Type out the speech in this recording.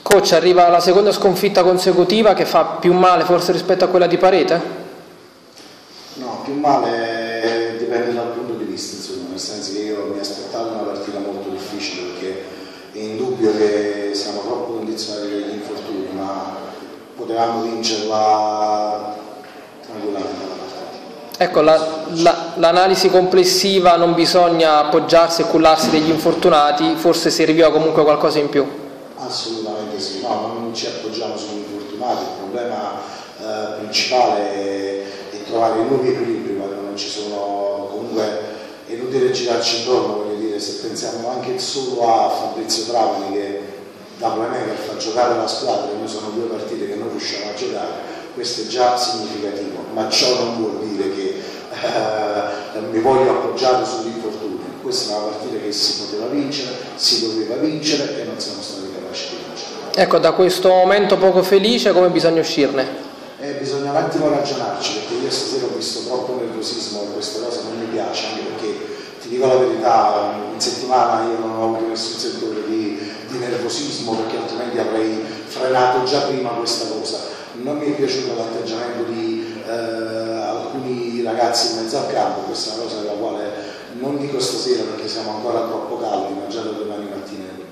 Coach, arriva la seconda sconfitta consecutiva che fa più male forse rispetto a quella di Parete? No, più male dipende dal punto di vista, insomma, nel senso che io mi aspettavo una partita molto difficile perché è indubbio che siamo troppo condizionati dagli infortuni, ma potevamo vincerla tranquillamente. Ecco, l'analisi complessiva, non bisogna appoggiarsi e cullarsi degli infortunati, forse serviva comunque qualcosa in più? Assolutamente sì, no, non ci appoggiamo sugli infortunati, il problema principale è trovare nuovi equilibri quando non ci sono, comunque è inutile girarci intorno, voglio dire, se pensiamo anche solo a Fabrizio Travani che da playmaker fa giocare la squadra, e noi sono 2 partite che non riusciamo a giocare, questo è già significativo, ma ciò non vuol dire che mi voglio appoggiare sull'infortunio. Questa è una partita che si poteva vincere, si doveva vincere e non siamo stati capaci di vincere. Ecco, da questo momento poco felice come bisogna uscirne? Bisogna un attimo ragionarci, perché io stasera ho visto troppo nervosismo e questa cosa non mi piace, anche perché ti dico la verità, in settimana io non ho avuto nessun settore di nervosismo, perché altrimenti avrei frenato già prima questa cosa. Non mi è piaciuto l'atteggiamento di alcuni ragazzi in mezzo al campo, questa è una cosa della quale non dico stasera perché siamo ancora troppo caldi, ma già da domani mattina